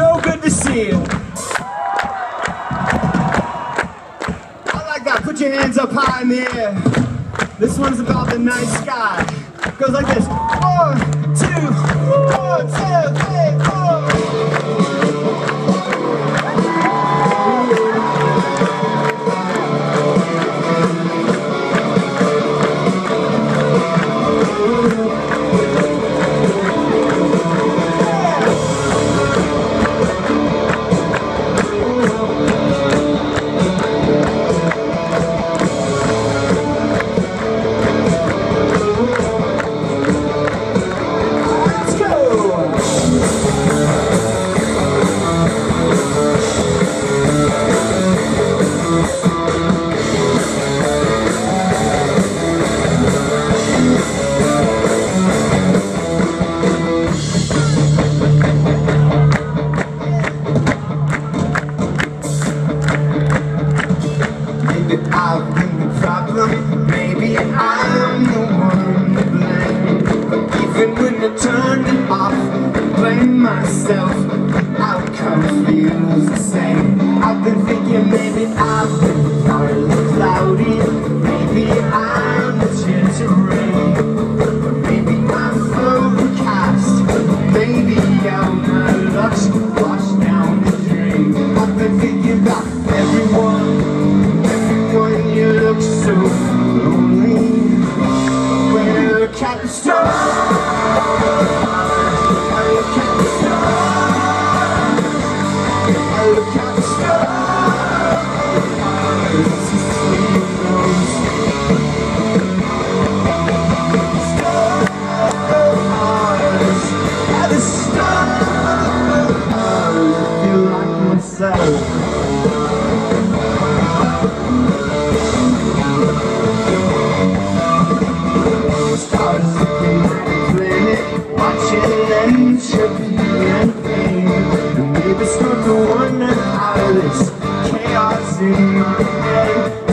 so good to see you. I like that. Put your hands up high in the air. This one's about the night sky. It goes like this. 1, 2, 1, 2, 3, 4. I've been the problem, maybe I'm the one to blame. But even when I turn it off and blame myself, the outcome feels the same. I've been thinking maybe I've been part of the cloudy, maybe I'm the chance of rain, or maybe I'm overcast, maybe all my luck's washed down the drain. I've been thinking about everyone. You look so lonely when I look at the stars. I look at the stars. I look at the stars. To sleep those stars. At the stars, I feel like myself. Entropy and pain, and maybe start to wonder how this chaos in my head